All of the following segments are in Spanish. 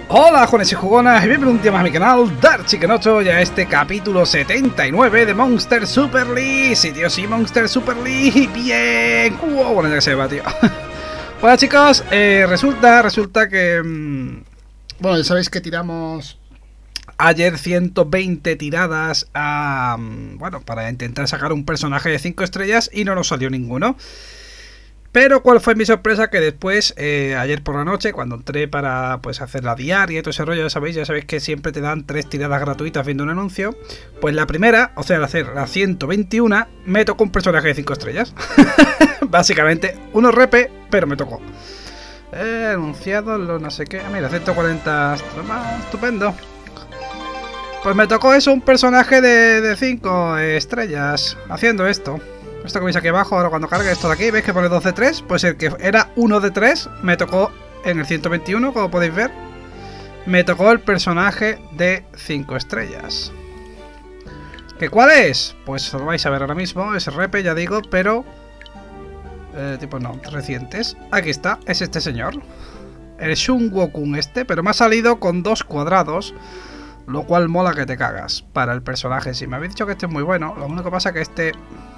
Hola jóvenes y jugonas y bienvenidos un día más a mi canal Dark Chicken 8 y a este capítulo 79 de Monster Super League. Sí tío, sí, Monster Super League, bien. Bueno, ya que se va, tío. Bueno chicos, resulta que bueno, ya sabéis que tiramos ayer 120 tiradas a bueno, para intentar sacar un personaje de 5 estrellas y no nos salió ninguno. Pero cuál fue mi sorpresa, que después, ayer por la noche, cuando entré para pues hacer la diaria y todo ese rollo, ya sabéis que siempre te dan 3 tiradas gratuitas viendo un anuncio. Pues la primera, o sea, al hacer la 121, me tocó un personaje de 5 estrellas. Básicamente, uno repe, pero me tocó. Anunciado, no sé qué. Mira, 140, estupendo. Pues me tocó eso, un personaje de 5 estrellas, haciendo esto. Esto que veis aquí abajo, ahora cuando cargue esto de aquí, veis que pone 2 de 3, pues el que era 1 de 3 me tocó en el 121, como podéis ver. Me tocó el personaje de 5 estrellas. ¿Que cuál es? Pues lo vais a ver ahora mismo, es repe, ya digo, pero tipo no, recientes. Aquí está, es este señor, el Shun Wokun este, pero me ha salido con 2 cuadrados, lo cual mola que te cagas para el personaje. Si me habéis dicho que este es muy bueno, lo único que pasa que este,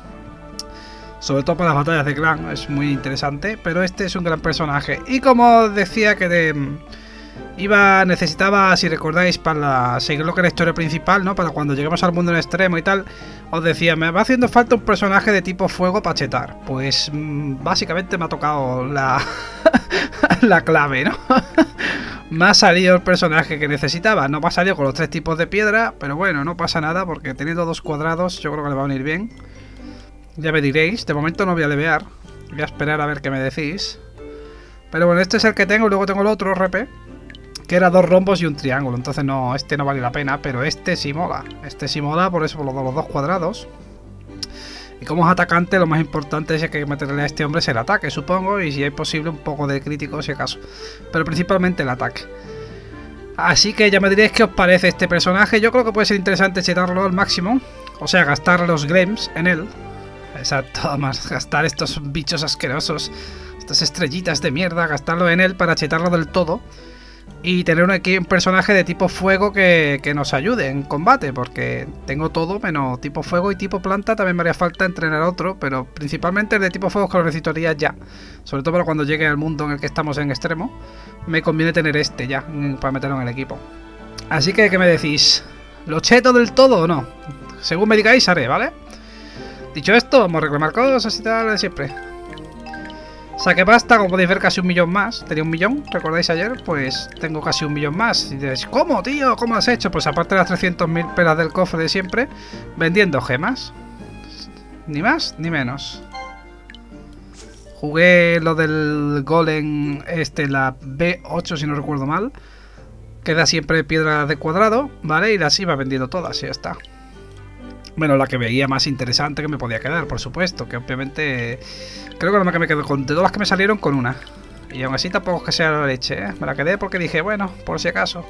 sobre todo para las batallas de clan, es muy interesante, pero este es un gran personaje. Y como decía que necesitaba, si recordáis, para seguir lo que es la historia principal, ¿no? Para cuando lleguemos al mundo en extremo y tal, os decía, me va haciendo falta un personaje de tipo fuego para chetar. Pues básicamente me ha tocado la clave, ¿no? Me ha salido el personaje que necesitaba. No me ha salido con los 3 tipos de piedra, pero bueno, no pasa nada, porque teniendo 2 cuadrados yo creo que le va a venir bien. Ya me diréis, de momento no voy a levear. Voy a esperar a ver qué me decís. Pero bueno, este es el que tengo, luego tengo el otro RP, que era 2 rombos y un triángulo. Entonces no, este no vale la pena, pero este sí mola. Este sí mola, por eso por los 2 cuadrados. Y como es atacante, lo más importante es que hay que meterle a este hombre es el ataque, supongo. Y si es posible, un poco de crítico si acaso. Pero principalmente el ataque. Así que ya me diréis qué os parece este personaje. Yo creo que puede ser interesante chetarlo al máximo. O sea, gastar los Glems en él. Exacto, más gastar estos bichos asquerosos, estas estrellitas de mierda, gastarlo en él para chetarlo del todo. Y tener un personaje de tipo fuego que nos ayude en combate, porque tengo todo menos tipo fuego y tipo planta. También me haría falta entrenar otro, pero principalmente el de tipo fuego que lo necesitaría ya. Sobre todo para cuando llegue al mundo en el que estamos en extremo, me conviene tener este ya, para meterlo en el equipo. Así que, ¿qué me decís? ¿Lo cheto del todo o no? Según me digáis haré, ¿vale? Dicho esto, vamos a reclamar cosas y tal, de siempre. Saqué pasta, como podéis ver, casi 1 millón más. Tenía 1 millón, ¿recordáis ayer? Pues tengo casi 1 millón más. Y diréis, ¿cómo, tío? ¿Cómo has hecho? Pues aparte de las 300.000 pelas del cofre de siempre, vendiendo gemas. Ni más, ni menos. Jugué lo del golem, la B8, si no recuerdo mal. Queda siempre piedra de cuadrado, ¿vale? Y las iba vendiendo todas y ya está. Bueno, la que veía más interesante que me podía quedar, por supuesto, que obviamente creo que no me quedo con de todas las que me salieron con una. Y aún así tampoco es que sea la leche, ¿eh? Me la quedé porque dije, bueno, por si acaso.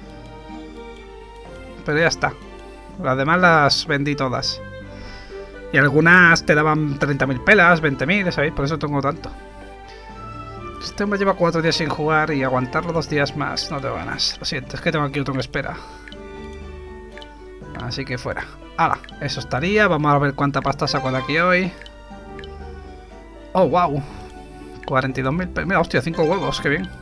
Pero ya está. Las demás las vendí todas. Y algunas te daban 30.000 pelas, 20.000, ¿sabéis? Por eso tengo tanto. Este hombre lleva 4 días sin jugar y aguantarlo 2 días más no tengo ganas. Lo siento, es que tengo aquí otro en espera. Así que fuera. ¡Hala! Eso estaría. Vamos a ver cuánta pasta saco de aquí hoy. ¡Oh, wow! 42.000. Mira, hostia, 5 huevos. ¡Qué bien!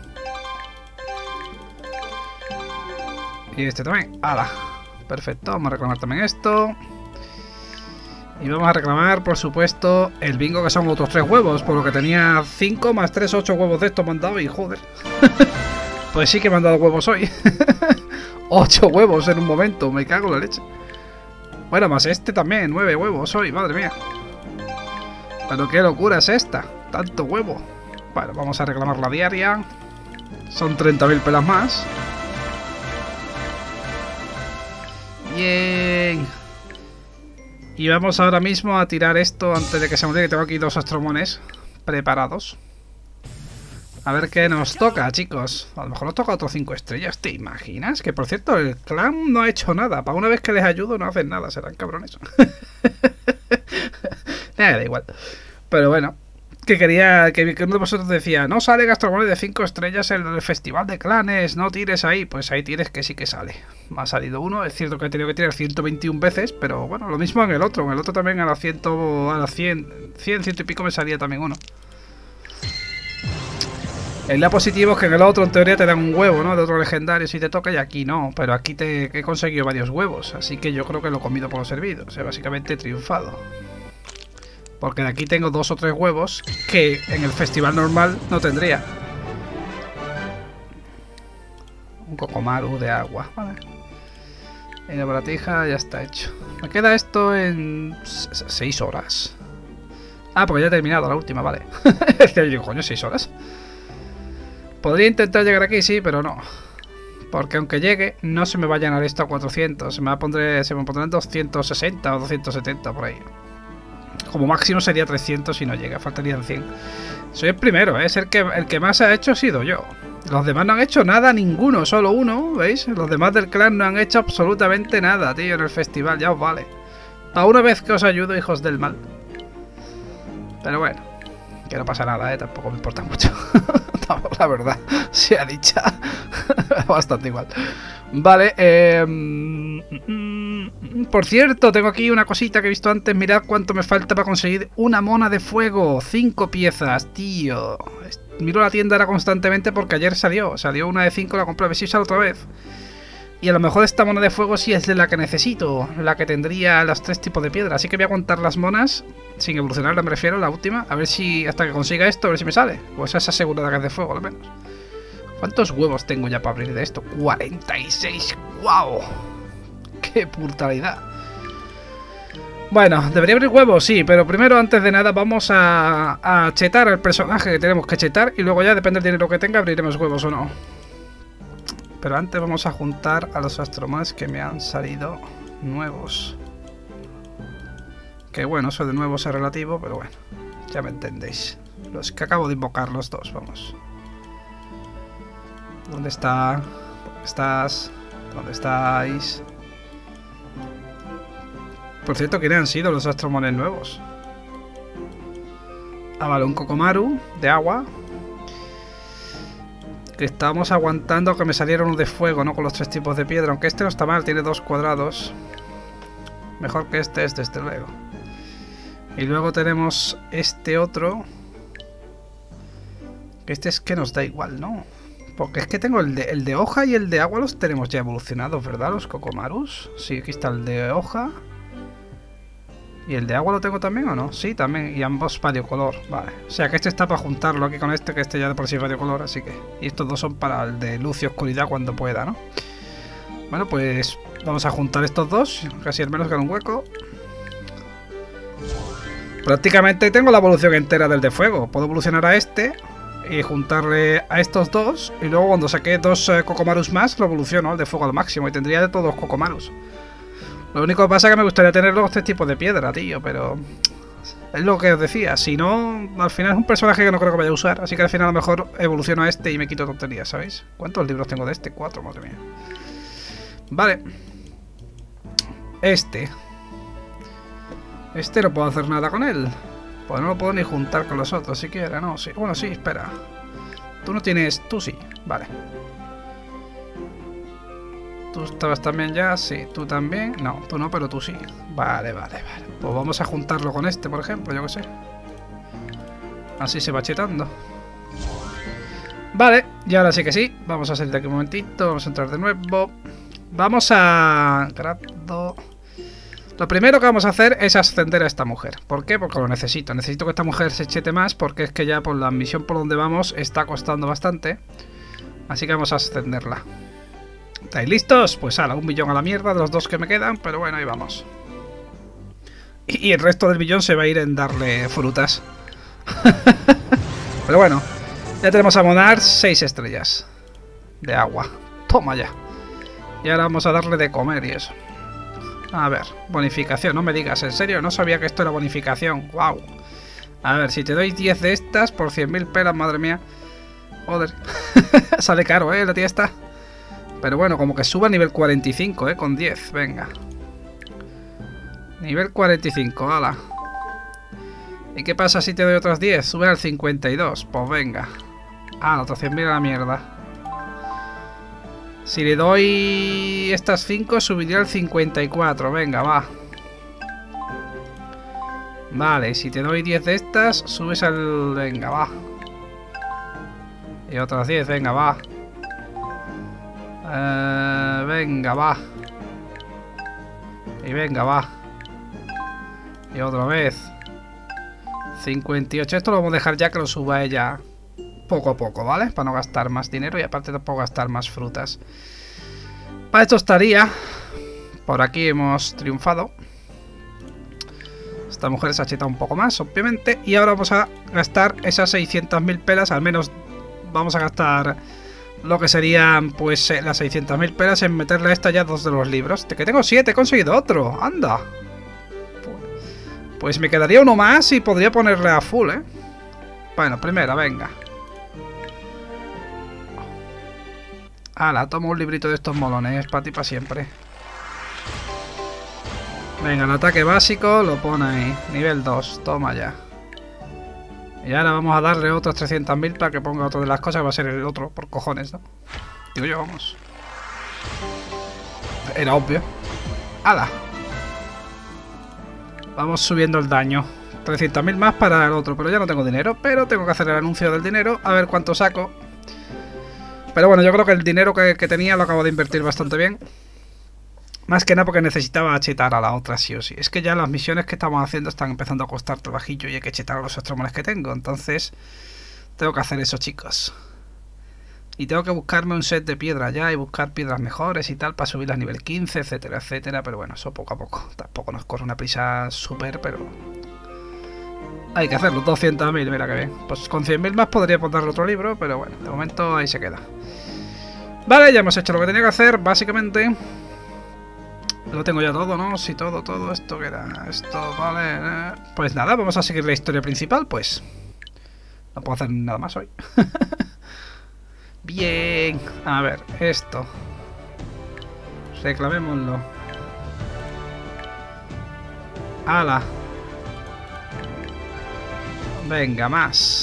Y este también. ¡Hala! Perfecto. Vamos a reclamar también esto. Y vamos a reclamar, por supuesto, el bingo, que son otros 3 huevos. Por lo que tenía 5 más 3, 8 huevos de estos me han dado. Y joder. Pues sí que me han dado huevos hoy. 8 huevos en un momento. Me cago en la leche. Bueno, más este también, 9 huevos hoy, madre mía. Pero qué locura es esta, tanto huevo. Bueno, vamos a reclamar la diaria. Son 30.000 pelas más. Bien. Y vamos ahora mismo a tirar esto antes de que se me olvide, que tengo aquí 2 astromones preparados. A ver qué nos toca, chicos. A lo mejor nos toca otros 5 estrellas. ¿Te imaginas? Que por cierto, el clan no ha hecho nada. Para una vez que les ayudo no hacen nada. Serán cabrones. Da igual. Pero bueno, que uno de vosotros decía, no sale Gastromoney de 5 estrellas en el Festival de Clanes, no tires ahí. Pues ahí tienes que sí que sale. Me ha salido uno, es cierto que he tenido que tirar 121 veces, pero bueno, lo mismo en el otro. En el otro también a las 100, ciento y pico me salía también uno. El lado positivo es que en el otro en teoría te dan un huevo, ¿no? De otro legendario si te toca y aquí no. Pero aquí he conseguido varios huevos, así que yo creo que lo he comido por lo servido. O sea, básicamente he triunfado. Porque de aquí tengo 2 o 3 huevos que en el festival normal no tendría. Un Kokomaru de agua, vale. Y la baratija ya está hecho. Me queda esto en 6 horas. Ah, porque ya he terminado la última, vale. Es que yo digo, coño, 6 horas. Podría intentar llegar aquí, sí, pero no. Porque aunque llegue, no se me va a llenar esto a 400. Se me pondrán 260 o 270 por ahí. Como máximo sería 300 si no llega, faltarían 100. Soy el primero, ¿eh? Es el que más ha hecho ha sido yo. Los demás no han hecho nada, ninguno, solo uno, ¿veis? Los demás del clan no han hecho absolutamente nada, tío, en el festival, ya os vale. A una vez que os ayudo, hijos del mal. Pero bueno, que no pasa nada, tampoco me importa mucho. No, la verdad, sea dicha. Bastante igual. Vale, por cierto, tengo aquí una cosita que he visto antes. Mirad cuánto me falta para conseguir una mona de fuego. 5 piezas, tío. Miro la tienda ahora constantemente porque ayer salió una de 5, la compré a ver si sale otra vez. Y a lo mejor esta mona de fuego sí es de la que necesito, la que tendría los 3 tipos de piedra. Así que voy a contar las monas, sin evolucionarla me refiero, la última. A ver si, hasta que consiga esto, a ver si me sale. Pues esa asegurada que es de fuego, al menos. ¿Cuántos huevos tengo ya para abrir de esto? 46, ¡wow! ¡Qué brutalidad! Bueno, debería abrir huevos, sí, pero primero, antes de nada, vamos a chetar al personaje que tenemos que chetar. Y luego ya, depende del dinero que tenga, abriremos huevos o no. Pero antes vamos a juntar a los astromas que me han salido nuevos. Que bueno, eso de nuevos es relativo, pero bueno, ya me entendéis. Los que acabo de invocar, los dos, vamos. ¿Dónde está? ¿Dónde estás? ¿Dónde estáis? Por cierto, ¿quiénes han sido los astromones nuevos? Ah, vale, un Kokomaru de agua. Que estábamos aguantando que me saliera uno de fuego, ¿no? Con los 3 tipos de piedra. Aunque este no está mal, tiene 2 cuadrados. Mejor que este es, desde luego. Y luego tenemos este otro. Que este es que nos da igual, ¿no? Porque es que tengo el de hoja y el de agua los tenemos ya evolucionados, ¿verdad? Los Kokomarus. Sí, aquí está el de hoja. ¿Y el de agua lo tengo también o no? Sí, también. Y ambos variocolor. Vale. O sea que este está para juntarlo aquí con este, que este ya de por sí es variocolor, así que... Y estos dos son para el de luz y oscuridad cuando pueda, ¿no? Bueno, pues vamos a juntar estos dos. Casi al menos que en un hueco. Prácticamente tengo la evolución entera del de fuego. Puedo evolucionar a este y juntarle a estos dos. Y luego cuando saque 2 Kokomarus más, lo evoluciono al de fuego al máximo. Y tendría de todos Kokomarus. Lo único que pasa es que me gustaría tener los 3 tipos de piedra, tío, pero... Es lo que os decía, si no... Al final es un personaje que no creo que vaya a usar, así que al final a lo mejor evoluciono a este y me quito tonterías, ¿sabéis? ¿Cuántos libros tengo de este? 4, madre mía. Vale. Este no puedo hacer nada con él. Pues no lo puedo ni juntar con los otros siquiera, ¿no? Sí. Bueno, sí, espera. Tú no tienes... Tú sí, vale. ¿Tú estabas también ya? Sí. ¿Tú también? No, tú no, pero tú sí. Vale, vale, vale. Pues vamos a juntarlo con este, por ejemplo, yo que sé. Así se va chetando. Vale, y ahora sí que sí. Vamos a salir de aquí un momentito. Vamos a entrar de nuevo. Vamos a... Lo primero que vamos a hacer es ascender a esta mujer. ¿Por qué? Porque lo necesito. Necesito que esta mujer se chete más, porque es que ya por la misión por donde vamos está costando bastante. Así que vamos a ascenderla. ¿Estáis listos? Pues ala, 1 millón a la mierda de los 2 que me quedan, pero bueno, ahí vamos. Y el resto del millón se va a ir en darle frutas. Pero bueno, ya tenemos a Monar 6 estrellas de agua. Toma ya. Y ahora vamos a darle de comer y eso. A ver, bonificación, no me digas, ¿en serio? No sabía que esto era bonificación. Wow. A ver, si te doy 10 de estas por 100.000 pelas, madre mía. Joder. Sale caro, la tía está. Pero bueno, como que suba a nivel 45, con 10, venga. Nivel 45, ala. ¿Y qué pasa si te doy otras 10? Sube al 52. Pues venga. Ah, otros 100.000 a la mierda. Si le doy estas 5, subiría al 54. Venga, va. Vale, si te doy 10 de estas, subes al... Venga, va. Y otras 10, venga, va. Venga, va. Y venga, va. Y otra vez. 58. Esto lo vamos a dejar ya que lo suba ella poco a poco, ¿vale? Para no gastar más dinero y aparte tampoco gastar más frutas. Para esto estaría. Por aquí hemos triunfado. Esta mujer se ha chetado un poco más, obviamente. Y ahora vamos a gastar esas 600.000 pelas. Al menos vamos a gastar lo que serían, pues, las 600.000 pelas en meterle a esta ya 2 de los libros. Que tengo 7, he conseguido otro. Anda. Pues me quedaría uno más y podría ponerle a full, ¿eh? Bueno, primera, venga. Hala, toma un librito de estos molones. Para ti, para siempre. Venga, el ataque básico lo pone ahí. Nivel 2, toma ya. Y ahora vamos a darle otros 300.000 para que ponga otra de las cosas. Que va a ser el otro, por cojones, ¿no? Digo yo, vamos. Era obvio. ¡Hala! Vamos subiendo el daño. 300.000 más para el otro, pero ya no tengo dinero. Pero tengo que hacer el anuncio del dinero. A ver cuánto saco. Pero bueno, yo creo que el dinero que tenía lo acabo de invertir bastante bien. Más que nada porque necesitaba chetar a la otra sí o sí. Es que ya las misiones que estamos haciendo están empezando a costar trabajillo y hay que chetar a los extremones que tengo. Entonces, tengo que hacer eso, chicos. Y tengo que buscarme un set de piedra ya y buscar piedras mejores y tal para subirlas a nivel 15, etcétera, etcétera. Pero bueno, eso poco a poco. Tampoco nos corre una prisa súper, pero... hay que hacerlo, 200.000, mira que bien. Pues con 100.000 más podría ponerle otro libro, pero bueno, de momento ahí se queda. Vale, ya hemos hecho lo que tenía que hacer, básicamente. Lo tengo ya todo, ¿no? Sí, todo. ¿Esto qué era? Esto, vale. Pues nada, vamos a seguir la historia principal, pues. No puedo hacer nada más hoy. Bien. A ver, esto. Reclamémoslo. ¡Hala! Venga, más.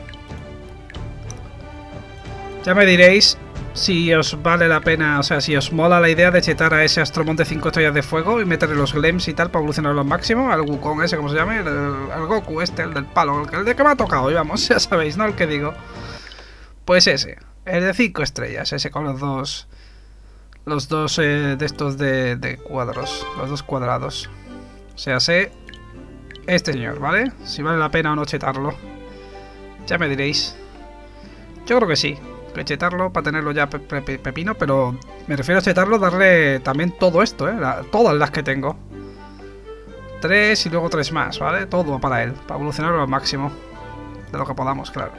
Ya me diréis si os vale la pena, o sea, si os mola la idea de chetar a ese Astromon de 5 estrellas de fuego y meterle los Glems y tal para evolucionarlo al máximo, al Wukong ese, como se llame, el Goku este, el del palo, el de que me ha tocado, y vamos, ya sabéis, ¿no? El que digo. Pues ese, el de 5 estrellas, ese con los dos de estos de cuadros, los dos cuadrados. O sea, sé este señor, ¿vale? Si vale la pena o no chetarlo. Ya me diréis. Yo creo que sí. Que chetarlo para tenerlo ya pepino, pero me refiero a chetarlo, darle también todo esto, todas las que tengo. 3 y luego 3 más, ¿vale? Todo para él, para evolucionarlo al máximo. De lo que podamos, claro.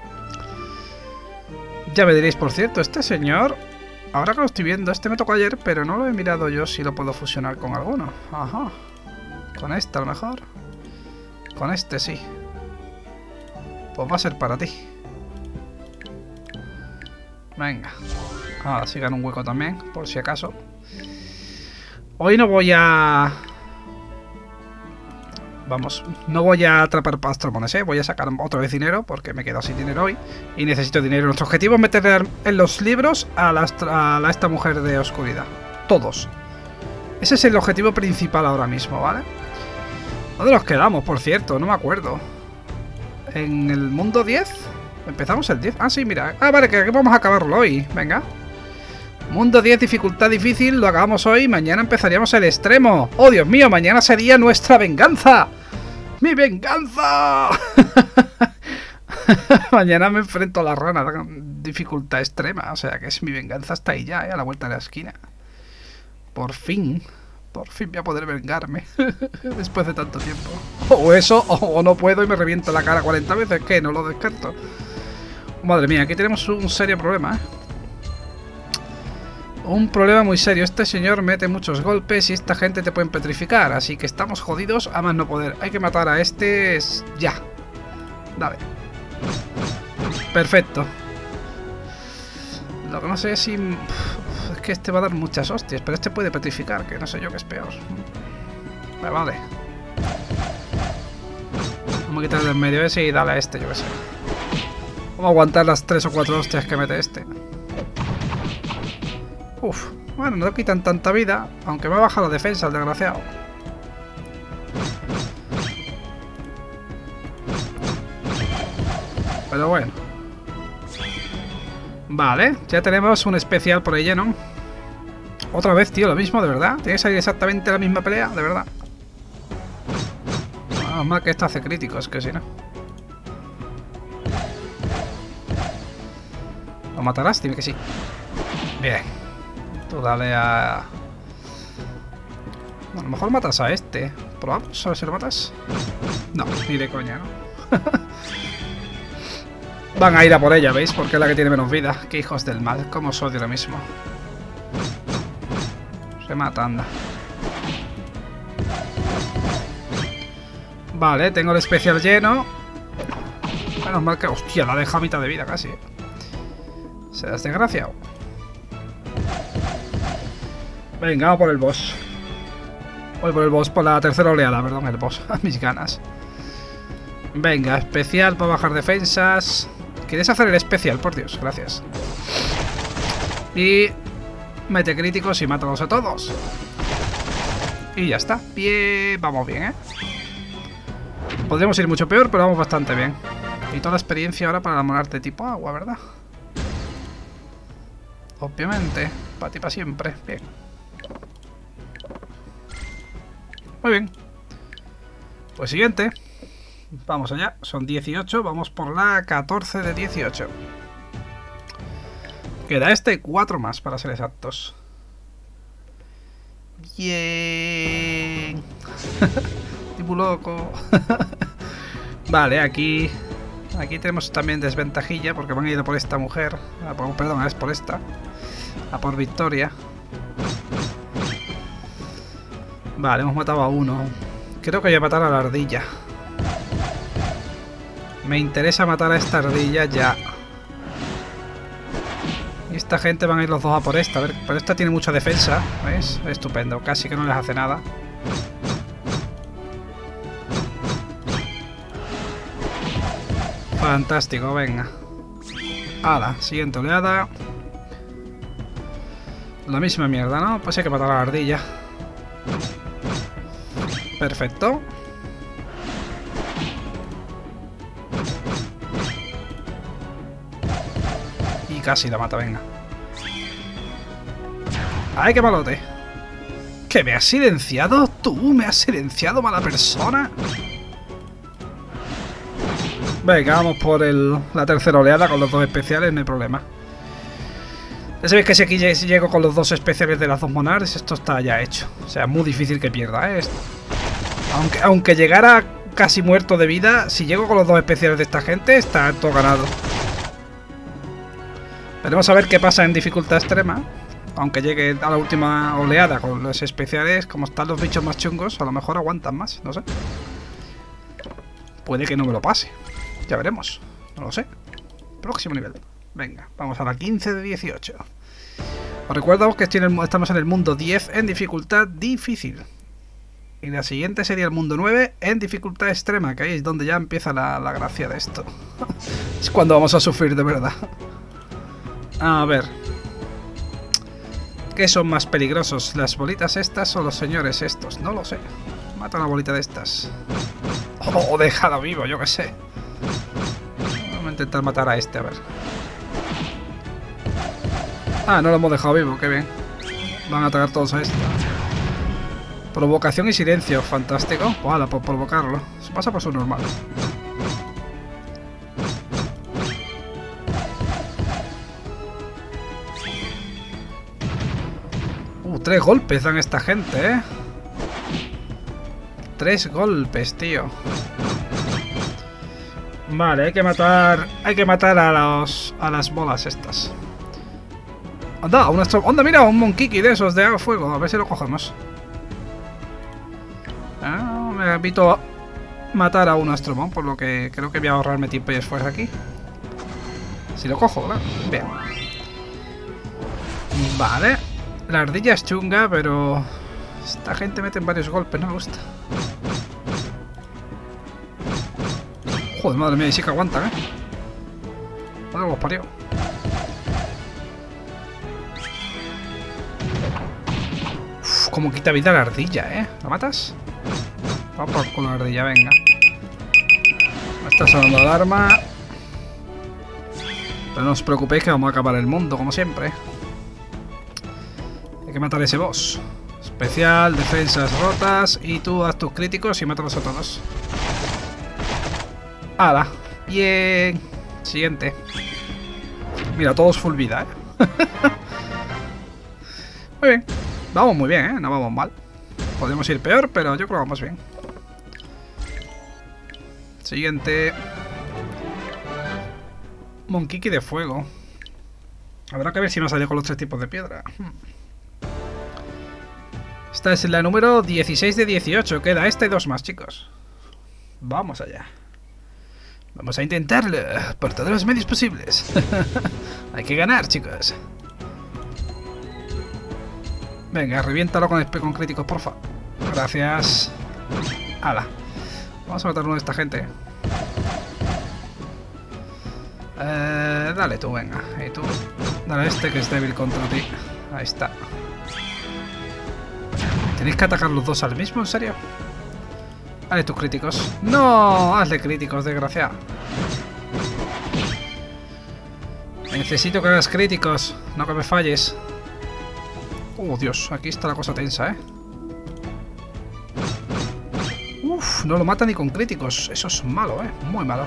Ya me diréis, por cierto, este señor, ahora que lo estoy viendo, este me tocó ayer, pero no lo he mirado yo si lo puedo fusionar con alguno. Ajá. Con este a lo mejor. Con este sí. Pues va a ser para ti. Venga. Ahora sí gano un hueco también, por si acaso. Hoy no voy a... Vamos, no voy a atrapar Astromones, voy a sacar otra vez dinero, porque me he quedado sin dinero hoy. Y necesito dinero. Nuestro objetivo es meterle en los libros a esta mujer de oscuridad. Todos. Ese es el objetivo principal ahora mismo, ¿vale? ¿Dónde nos quedamos, por cierto? No me acuerdo. ¿En el mundo 10? ¿Empezamos el 10? Ah, sí, mira. Ah, vale, que vamos a acabarlo hoy. Venga. Mundo 10, dificultad difícil. Lo acabamos hoy. Mañana empezaríamos el extremo. ¡Oh, Dios mío! Mañana sería nuestra venganza. ¡Mi venganza! Mañana me enfrento a la rana. Dificultad extrema. O sea, que es mi venganza. Está ahí ya, a la vuelta de la esquina. Por fin. Por fin voy a poder vengarme. Después de tanto tiempo. O eso, o no puedo y me reviento la cara 40 veces. Que no lo descarto. Madre mía, aquí tenemos un serio problema, Un problema muy serio. Este señor mete muchos golpes y esta gente te pueden petrificar. Así que estamos jodidos a más no poder. Hay que matar a este ya. Dale. Perfecto. Lo que no sé es si... Es que este va a dar muchas hostias, pero este puede petrificar, que no sé yo qué es peor. Vale. Vamos a quitarle del medio ese y dale a este, yo que sé. Vamos a aguantar las 3 o 4 hostias que mete este. Uf, bueno, no quitan tanta vida, aunque me ha bajado la defensa el desgraciado. Pero bueno. Vale, ya tenemos un especial por ahí lleno. Otra vez, tío, lo mismo, de verdad. Tiene que salir exactamente la misma pelea, de verdad. Menos mal que esto hace críticos, que si no. ¿Lo matarás? Dime que sí. Bien. Tú dale a... A lo mejor matas a este. Probamos a ver si lo matas. No, ni de coña, ¿no? Van a ir a por ella, ¿veis? Porque es la que tiene menos vida. Qué hijos del mal. Cómo os odio lo mismo. Se mata, anda. Vale, tengo el especial lleno. Menos mal que... Hostia, la deja a mitad de vida casi. Se das desgraciado. Venga, vamos por el boss. Voy por el boss, por la tercera oleada, perdón, el boss. A mis ganas. Venga, especial para bajar defensas. ¿Quieres hacer el especial? Por Dios, gracias. Y... mete críticos y mátalos a todos. Y ya está. Bien, vamos bien, ¿eh? Podríamos ir mucho peor, pero vamos bastante bien. Y toda la experiencia ahora para enamorar de tipo agua, ¿verdad? Obviamente. Para ti, para siempre. Bien. Muy bien. Pues siguiente. Vamos allá. Son 18. Vamos por la 14 de 18. Queda este y 4 más, para ser exactos. Bien. Tipo loco. Vale, aquí tenemos también desventajilla porque van a ir por esta mujer. Perdón, es por esta. A por Victoria. Vale, hemos matado a uno. Creo que voy a matar a la ardilla. Me interesa matar a esta ardilla ya. Y esta gente van a ir los dos a por esta. A ver, pero esta tiene mucha defensa. ¿Ves? Estupendo. Casi que no les hace nada. Fantástico, venga. Hala, siguiente oleada. La misma mierda, ¿no? Pues hay que matar a la ardilla. Perfecto. Y casi la mata, venga. ¡Ay, qué malote! ¿Que me has silenciado? ¿Tú me has silenciado, mala persona? Venga, vamos por la tercera oleada con los dos especiales, no hay problema. Ya sabéis que si aquí llego con los dos especiales de las dos monarcas, esto está ya hecho. O sea, muy difícil que pierda, ¿eh? Aunque llegara casi muerto de vida, si llego con los dos especiales de esta gente, está todo ganado. Veremos a ver qué pasa en dificultad extrema. Aunque llegue a la última oleada con los especiales, como están los bichos más chungos, a lo mejor aguantan más, no sé. Puede que no me lo pase. Ya veremos. No lo sé. Próximo nivel. Venga, vamos a la 15 de 18. Os recuerdo que estamos en el mundo 10 en dificultad difícil. Y la siguiente sería el mundo 9 en dificultad extrema, que ahí es donde ya empieza la gracia de esto. Es cuando vamos a sufrir de verdad. A ver. ¿Qué son más peligrosos? ¿Las bolitas estas o los señores estos? No lo sé. Mata una bolita de estas. O déjalo vivo, yo qué sé. Vamos a intentar matar a este, a ver. Ah, no lo hemos dejado vivo, qué bien. Van a atacar todos a este. Provocación y silencio, fantástico. Ojalá, por provocarlo. Se pasa por su normal. 3 golpes dan esta gente, ¿eh? 3 golpes, tío. Vale, hay que matar a las bolas estas. Anda, anda, mira, un monkiki de esos de fuego. A ver si lo cogemos. Me invito a matar a un astromón, por lo que creo que voy a ahorrarme tiempo y esfuerzo aquí. Si lo cojo, ¿verdad? Bien. Vale. La ardilla es chunga, pero esta gente mete en varios golpes, no me gusta. Joder, madre mía, y sí que aguantan, Madre los parió. Uf, como quita vida la ardilla, ¿La matas? Vamos por la ardilla, venga. Me está sonando alarma. Pero no os preocupéis que vamos a acabar el mundo, como siempre. Hay que matar a ese boss. Especial, defensas rotas. Y tú haz tus críticos y mátalos a todos. ¡Hala! Bien. Siguiente. Mira, todos full vida, Muy bien. Vamos muy bien, No vamos mal. Podemos ir peor, pero yo creo que vamos bien. Siguiente. Monkiki de fuego. Habrá que ver si me salido con los 3 tipos de piedra. Esta es la número 16 de 18. Queda esta y 2 más, chicos. Vamos allá. Vamos a intentarlo por todos los medios posibles. Hay que ganar, chicos. Venga, reviéntalo con críticos, porfa. Gracias. Hala. Vamos a matar uno de esta gente. Dale tú, venga. Y tú. Dale a este que es débil contra ti. Ahí está. ¿Tenéis que atacar los dos al mismo? ¿En serio? Dale tus críticos. ¡No! Hazle críticos, desgraciado. Necesito que hagas críticos. No que me falles. Oh, Dios. Aquí está la cosa tensa, Uf, no lo mata ni con críticos. Eso es malo, Muy malo.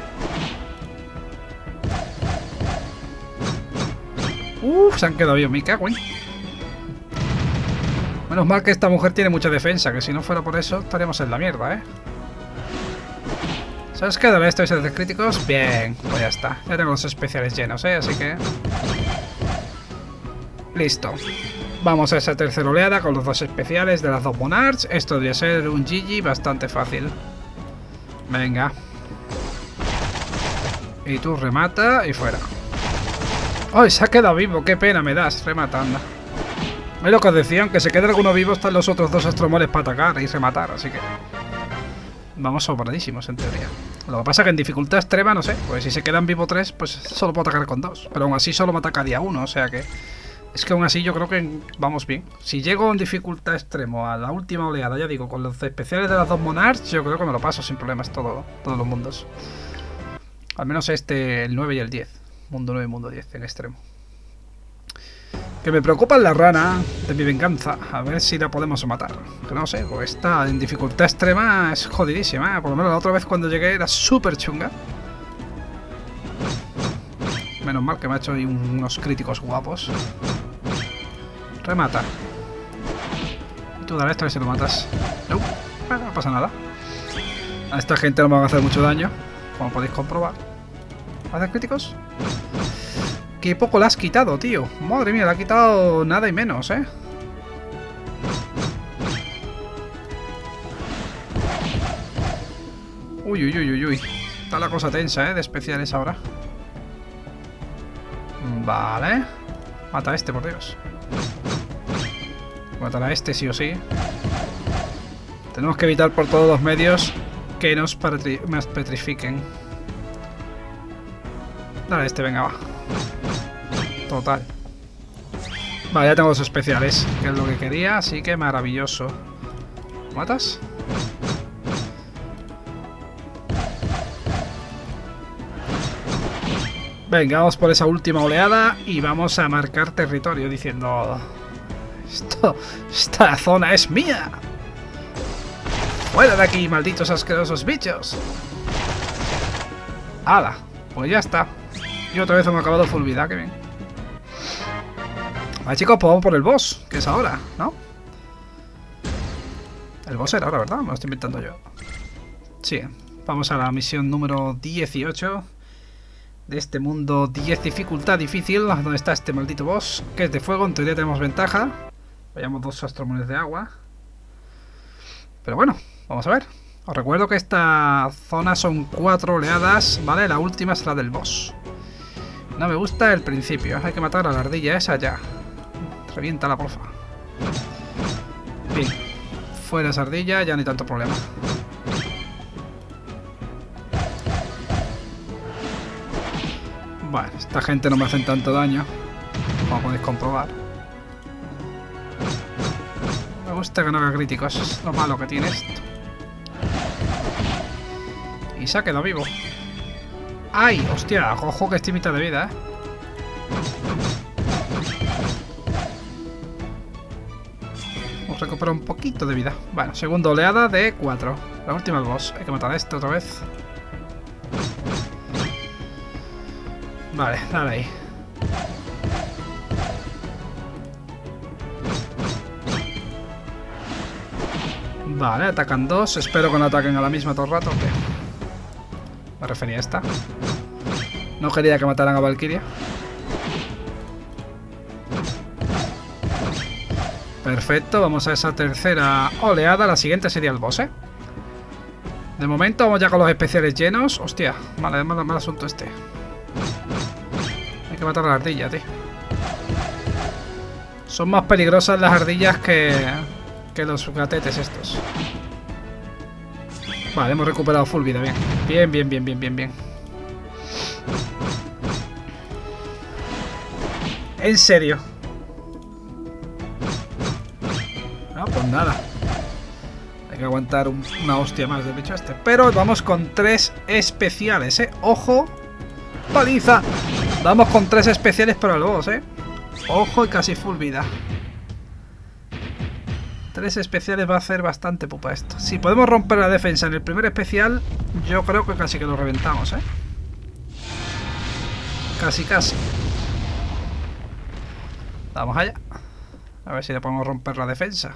Uf, se han quedado bien, me cago en. Menos mal que esta mujer tiene mucha defensa, que si no fuera por eso estaríamos en la mierda, ¿Sabes qué? Dale esto y de críticos. Bien, pues ya está. Ya tengo los especiales llenos, así que... Listo. Vamos a esa tercera oleada con los 2 especiales de las 2 Monarchs. Esto debería ser un GG bastante fácil. Venga. Y tú remata y fuera. ¡Ay, se ha quedado vivo! ¡Qué pena me das! Remata, anda. Es lo que os decía, aunque se quede alguno vivo, están los otros 2 astromoles para atacar y rematar, así que... Vamos sobradísimos, en teoría. Lo que pasa es que en dificultad extrema, no sé, pues si se quedan vivos 3, pues solo puedo atacar con 2. Pero aún así solo me atacaría 1, o sea que... Es que aún así yo creo que vamos bien. Si llego en dificultad extremo a la última oleada, ya digo, con los especiales de las 2 Monarchs, yo creo que me lo paso sin problemas todos los mundos. Al menos el 9 y el 10. Mundo 9 y mundo 10 en extremo. Que me preocupa la rana de mi venganza. A ver si la podemos matar. Que no sé, pues esta en dificultad extrema es jodidísima. Por lo menos la otra vez cuando llegué era súper chunga. Menos mal que me ha hecho ahí unos críticos guapos. Remata. Y tú dale esto y si lo matas. No, no pasa nada. A esta gente no me van a hacer mucho daño, como podéis comprobar. ¿Haces críticos? Qué poco la has quitado, tío. Madre mía, le ha quitado nada y menos, Uy, uy, uy, uy, uy. Está la cosa tensa, de especiales ahora. Vale. Mata a este, por Dios. Matar a este sí o sí. Tenemos que evitar por todos los medios que nos petrifiquen. Dale a este, venga, va. Total. Vale, ya tengo los especiales, que es lo que quería, así que maravilloso. ¿Matas? Venga, vamos por esa última oleada y vamos a marcar territorio diciendo... ¡Esta zona es mía! ¡Fuera de aquí, malditos asquerosos bichos! ¡Hala! Pues ya está. Y otra vez hemos acabado full vida, que bien. Vale, chicos, pues vamos por el boss, que es ahora, ¿no? El boss era ahora, ¿verdad? Me lo estoy inventando yo. Sí, vamos a la misión número 18 de este mundo 10 dificultad difícil, donde está este maldito boss, que es de fuego. En teoría tenemos ventaja. Vayamos 2 astromoles de agua. Pero bueno, vamos a ver. Os recuerdo que esta zona son 4 oleadas, ¿vale? La última será del boss. No me gusta el principio. Hay que matar a la ardilla esa ya. Reviéntala, porfa. Bien. Fuera esa ardilla, ya ni tanto problema. Bueno, esta gente no me hacen tanto daño, como podéis comprobar. Me gusta que no haga críticos, es lo malo que tiene esto. Y se ha quedado vivo. ¡Ay! ¡Hostia! Ojo que estoy mitad de vida, Hemos recuperado un poquito de vida. Bueno, segunda oleada de 4. La última del boss. Hay que matar a este otra vez. Vale, dale ahí. Vale, atacan dos. Espero que no ataquen a la misma todo el rato. ¿Qué? Me refería a esta. No quería que mataran a Valkyria. Perfecto, vamos a esa tercera oleada. La siguiente sería el boss, De momento vamos ya con los especiales llenos. Hostia, mal asunto este. Hay que matar a la ardilla, tío. Son más peligrosas las ardillas que los gatetes estos. Vale, hemos recuperado full vida, bien. Bien. En serio. No, pues nada. Hay que aguantar una hostia más del bicho este. Pero vamos con 3 especiales, Ojo. Paliza. Vamos con 3 especiales para el boss, Ojo y casi full vida. 3 especiales va a hacer bastante pupa esto. Si podemos romper la defensa en el primer especial, yo creo que casi que lo reventamos, Casi. Vamos allá. A ver si le podemos romper la defensa.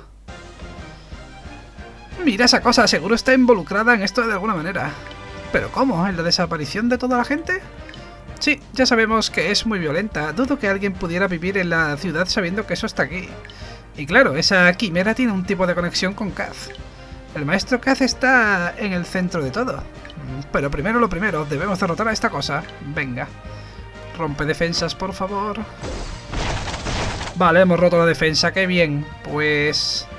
Mira esa cosa, seguro está involucrada en esto de alguna manera. ¿Pero cómo? ¿En la desaparición de toda la gente? Sí, ya sabemos que es muy violenta. Dudo que alguien pudiera vivir en la ciudad sabiendo que eso está aquí. Y claro, esa quimera tiene un tipo de conexión con Kaz. El maestro Kaz está en el centro de todo. Pero primero lo primero, debemos derrotar a esta cosa. Venga. Rompe defensas, por favor. Vale, hemos roto la defensa, qué bien. Pues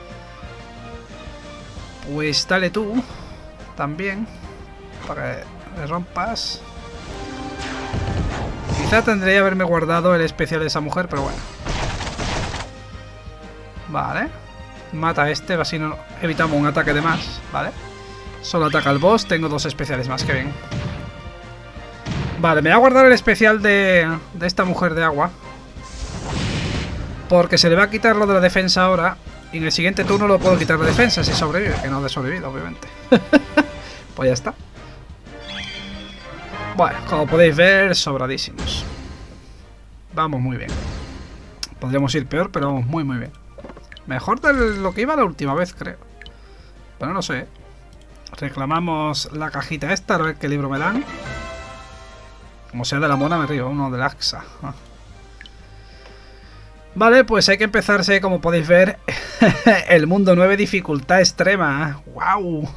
dale tú. También. Para que le rompas. Quizá tendría que haberme guardado el especial de esa mujer, pero bueno. Vale. Mata a este, así no evitamos un ataque de más. Vale. Solo ataca al boss, tengo 2 especiales más, que bien. Vale, me voy a guardar el especial de esta mujer de agua. Porque se le va a quitar lo de la defensa ahora. Y en el siguiente turno lo puedo quitar de defensa si sobrevive. Que no ha sobrevivido, obviamente. Pues ya está. Bueno, como podéis ver, sobradísimos. Vamos muy bien. Podríamos ir peor, pero vamos muy bien. Mejor de lo que iba la última vez, creo. Pero no sé. Reclamamos la cajita esta, a ver qué libro me dan. Como sea de la mona me río, uno del AXA. Vale, pues hay que empezarse, como podéis ver, el mundo 9, dificultad extrema. ¡Wow!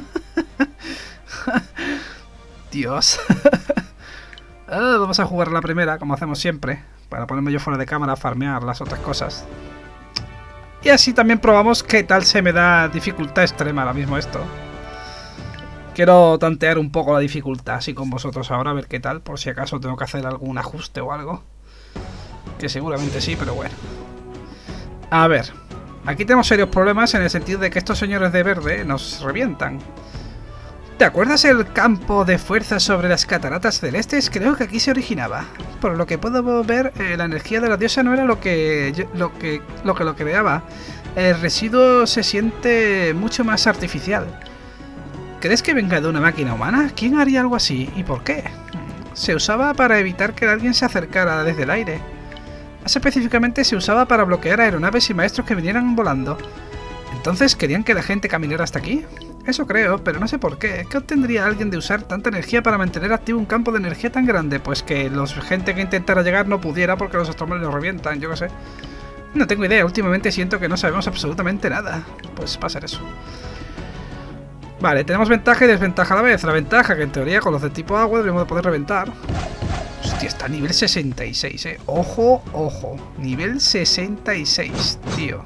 Dios. Vamos a jugar la primera, como hacemos siempre, para ponerme yo fuera de cámara a farmear las otras cosas. Y así también probamos qué tal se me da dificultad extrema ahora mismo esto. Quiero tantear un poco la dificultad así con vosotros ahora, a ver qué tal, por si acaso tengo que hacer algún ajuste o algo. Que seguramente sí, pero bueno. A ver, aquí tenemos serios problemas en el sentido de que estos señores de verde nos revientan. ¿Te acuerdas el campo de fuerza sobre las cataratas celestes? Creo que aquí se originaba. Por lo que puedo ver, la energía de la diosa no era lo que lo creaba. El residuo se siente mucho más artificial. ¿Crees que venga de una máquina humana? ¿Quién haría algo así? ¿Y por qué? Se usaba para evitar que alguien se acercara desde el aire. Más específicamente se usaba para bloquear aeronaves y maestros que vinieran volando. ¿Entonces querían que la gente caminara hasta aquí? Eso creo, pero no sé por qué. ¿Qué obtendría alguien de usar tanta energía para mantener activo un campo de energía tan grande? Pues que la gente que intentara llegar no pudiera porque los astronomes lo revientan, yo qué sé. No tengo idea, últimamente siento que no sabemos absolutamente nada. Pues va a ser eso. Vale, tenemos ventaja y desventaja a la vez. La ventaja que en teoría con los de tipo agua deberíamos de poder reventar. Hostia, está a nivel 66, Ojo, ojo. Nivel 66, tío.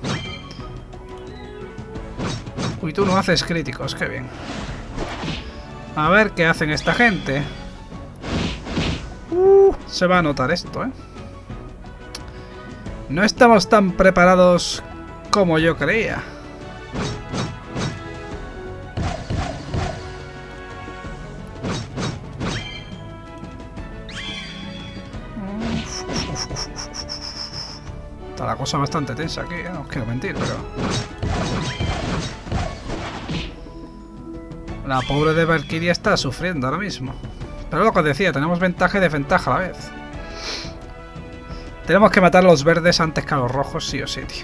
Uy, tú no haces críticos, qué bien. A ver qué hacen esta gente. Se va a notar esto, ¿eh? No estamos tan preparados como yo creía. Está la cosa bastante tensa aquí, ¿eh? No os quiero mentir, pero... La pobre de Valkyria está sufriendo ahora mismo. Pero lo que os decía, tenemos ventaja y desventaja a la vez. Tenemos que matar a los verdes antes que a los rojos, sí o sí, tío.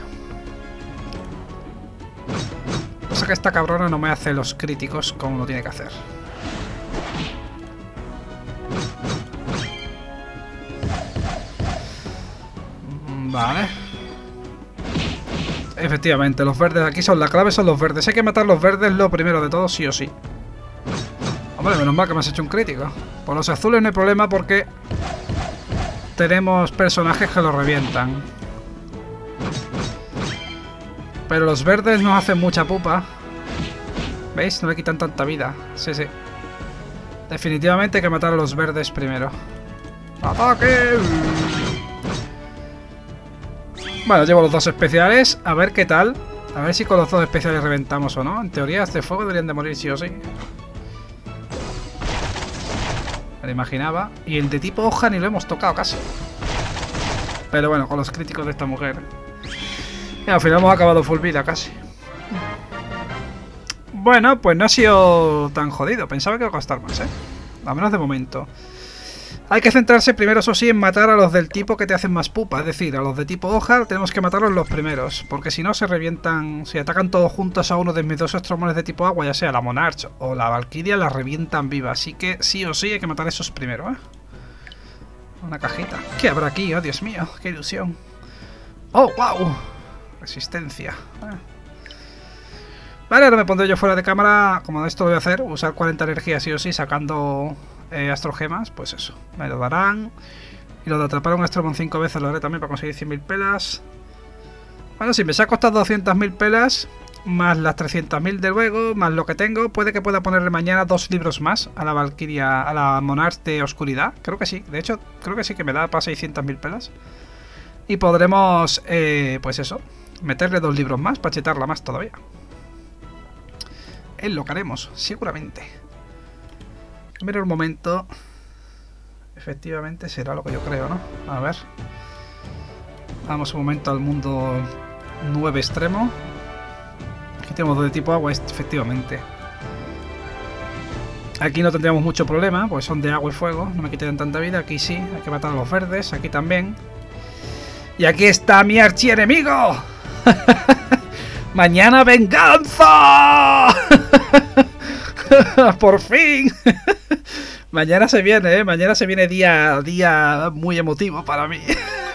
Pasa que esta cabrona no me hace los críticos como lo tiene que hacer. Vale. Efectivamente, los verdes aquí son la clave, son los verdes. Hay que matar los verdes lo primero de todo, sí o sí. Hombre, menos mal que me has hecho un crítico. Por los azules no hay problema porque tenemos personajes que lo revientan. Pero los verdes nos hacen mucha pupa. ¿Veis? No le quitan tanta vida. Sí, sí. Definitivamente hay que matar a los verdes primero. ¡Ataque! Bueno, llevo los dos especiales. A ver qué tal. A ver si con los dos especiales reventamos o no. En teoría, este fuego deberían de morir sí o sí. Me lo imaginaba. Y el de tipo hoja ni lo hemos tocado casi. Pero bueno, con los críticos de esta mujer. Y al final hemos acabado full vida casi. Bueno, pues no ha sido tan jodido. Pensaba que iba a costar más, ¿eh? Al menos de momento. Hay que centrarse primero, eso sí, en matar a los del tipo que te hacen más pupa. Es decir, a los de tipo hoja tenemos que matarlos los primeros. Porque si no se revientan... Si atacan todos juntos a uno de mis dos estromones de tipo agua, ya sea la Monarch o la Valkyria, la revientan viva. Así que sí o sí hay que matar a esos primero, ¿eh? Una cajita. ¿Qué habrá aquí? Oh, Dios mío, qué ilusión. ¡Oh, wow! Resistencia. Vale, ahora me pondré yo fuera de cámara. Como esto lo voy a hacer, usar 40 energías sí o sí, sacando astrogemas, pues eso. Me lo darán. Y lo de atrapar un astromon 5 veces lo haré también para conseguir 100.000 pelas. Bueno, si me se ha costado 200.000 pelas, más las 300.000 de luego, más lo que tengo, puede que pueda ponerle mañana 2 libros más a la Valkyria, a la Monarch de Oscuridad. Creo que sí, de hecho, creo que sí que me da para 600.000 pelas. Y podremos, pues eso, meterle 2 libros más para chetarla más todavía. Es lo que haremos, seguramente. Mira un momento. Efectivamente será lo que yo creo, ¿no? A ver. Vamos un momento al mundo 9 extremo. Aquí tenemos dos de tipo agua, efectivamente. Aquí no tendríamos mucho problema, pues son de agua y fuego. No me quiten tanta vida. Aquí sí, hay que matar a los verdes. Aquí también. Y aquí está mi archienemigo. ¡Mañana venganza! ¡Por fin! Mañana se viene, ¿eh? Mañana se viene día muy emotivo para mí.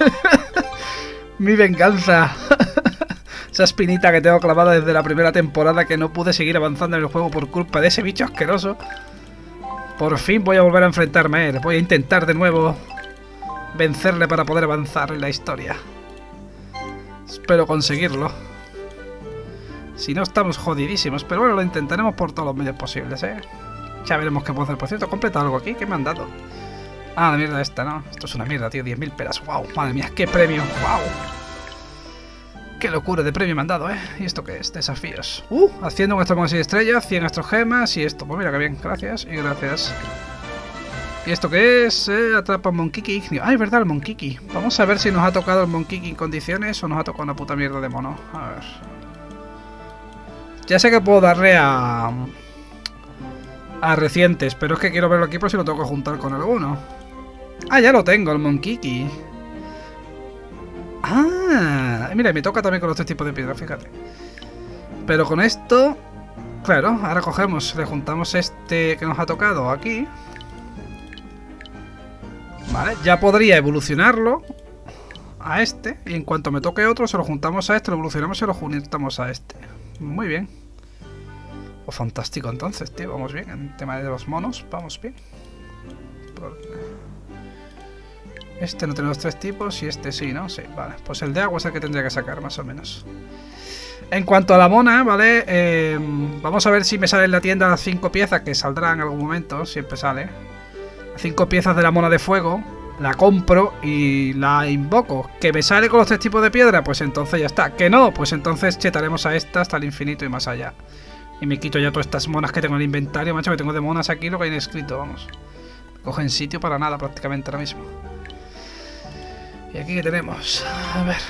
Mi venganza. Esa espinita que tengo clavada desde la primera temporada, que no pude seguir avanzando en el juego por culpa de ese bicho asqueroso. Por fin voy a volver a enfrentarme a él. Voy a intentar de nuevo vencerle para poder avanzar en la historia. Espero conseguirlo. Si no, estamos jodidísimos. Pero bueno, lo intentaremos por todos los medios posibles, ¿eh? Ya veremos qué puedo hacer. Por cierto, he completado algo aquí. ¿Qué me han dado? Ah, la mierda esta, ¿no? Esto es una mierda, tío. 10.000 pelas. ¡Wow! Madre mía, qué premio. ¡Wow! Qué locura de premio me han dado, ¿eh? ¿Y esto qué es? Desafíos. Haciendo un astromon 6 estrellas, 100 astrogemas y esto. Pues mira, qué bien. Gracias y gracias. ¿Y esto qué es? Atrapa un Monkiki Ignio. Ah, es verdad, el Monkiki. Vamos a ver si nos ha tocado el Monkiki en condiciones o nos ha tocado una puta mierda de mono. A ver. Ya sé que puedo darle a recientes, pero es que quiero verlo aquí por si lo tengo que juntar con alguno. Ah, ya lo tengo, el Monkiki. Ah, mira, me toca también con los 3 tipos de piedra, fíjate. Pero con esto, claro, ahora cogemos, le juntamos este que nos ha tocado aquí. Vale, ya podría evolucionarlo a este. Y en cuanto me toque otro, se lo juntamos a este, lo evolucionamos y se lo juntamos a este. Muy bien. Oh, fantástico entonces, tío, vamos bien. En el tema de los monos, vamos bien. Este no tiene los 3 tipos y este sí, ¿no? Sí, vale. Pues el de agua es el que tendría que sacar, más o menos. En cuanto a la mona, ¿vale? Vamos a ver si me sale en la tienda las 5 piezas, que saldrá en algún momento, siempre sale. 5 piezas de la mona de fuego. la compro y la invoco. ¿Que me sale con los 3 tipos de piedra? Pues entonces ya está. ¿Que no? Pues entonces chetaremos a esta hasta el infinito y más allá. Y me quito ya todas estas monas que tengo en el inventario, macho, que tengo de monas aquí lo que hay escrito, vamos. Me cogen sitio para nada prácticamente ahora mismo. Y aquí que tenemos, a ver,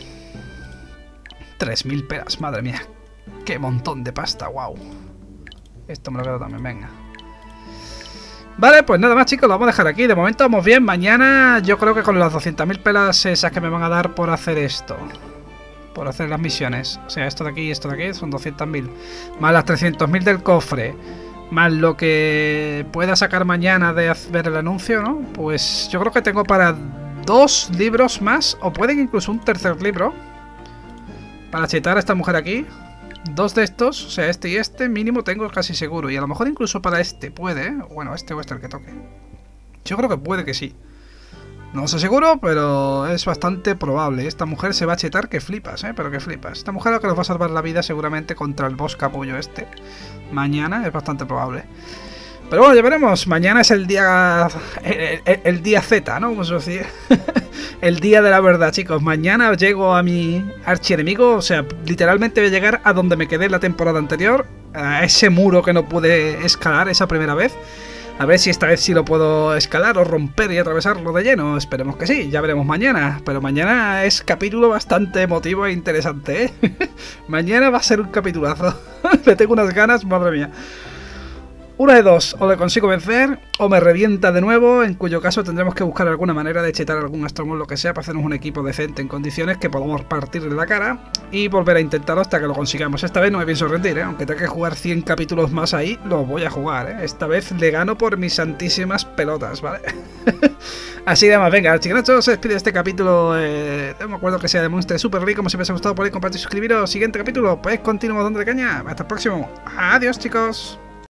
3000 peras, madre mía. Qué montón de pasta, wow. Esto me lo quedo también, venga. Vale, pues nada más, chicos, lo vamos a dejar aquí. De momento vamos bien. Mañana yo creo que con las 200.000 pelas esas que me van a dar por hacer esto, por hacer las misiones, o sea, esto de aquí y esto de aquí, son 200.000. Más las 300.000 del cofre, más lo que pueda sacar mañana de ver el anuncio, ¿no? Pues yo creo que tengo para 2 libros más, o pueden incluso un tercer libro, para chetar a esta mujer aquí. 2 de estos, o sea, este y este, mínimo tengo casi seguro. Y a lo mejor incluso para este puede, ¿eh? Bueno, este o este el que toque. Yo creo que puede que sí. No os aseguro, pero es bastante probable. Esta mujer se va a chetar que flipas, ¿eh? Pero que flipas. Esta mujer es la que nos va a salvar la vida seguramente contra el boss capullo este. Mañana es bastante probable. Pero bueno, ya veremos. Mañana es el día... El día Z, ¿no? Vamos a decir. El día de la verdad, chicos. Mañana llego a mi archienemigo. O sea, literalmente voy a llegar a donde me quedé la temporada anterior. A ese muro que no pude escalar esa primera vez. A ver si esta vez sí lo puedo escalar o romper y atravesarlo de lleno. Esperemos que sí, ya veremos mañana. Pero mañana es capítulo bastante emotivo e interesante, ¿eh? Mañana va a ser un capitulazo. Le tengo unas ganas, madre mía. Una de dos, o le consigo vencer o me revienta de nuevo, en cuyo caso tendremos que buscar alguna manera de chetar algún Astromon, lo que sea, para hacernos un equipo decente en condiciones que podamos partirle la cara y volver a intentarlo hasta que lo consigamos. Esta vez no me pienso rendir, ¿eh? Aunque tenga que jugar 100 capítulos más ahí, lo voy a jugar, ¿eh? Esta vez le gano por mis santísimas pelotas, ¿vale? Así de más, venga, chiquinacho, se despide este capítulo, no me acuerdo que sea de Monster Super League. Como siempre os ha gustado, podéis compartir y suscribiros. Siguiente capítulo, pues continuamos dándole caña. Hasta el próximo. Adiós, chicos.